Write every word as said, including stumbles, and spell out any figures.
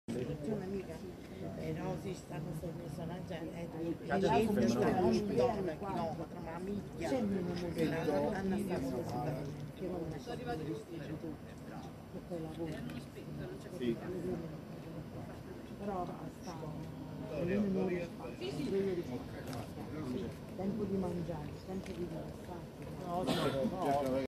C'è un'amica, eh, no, si stanno sorprendendo, e io stanno un donne, chilometro, ma miglia, che hanno fatto che non sono arrivati che poi lavoro. Sì. Però sta, tempo di mangiare, tempo di rilassarsi. No, no, no.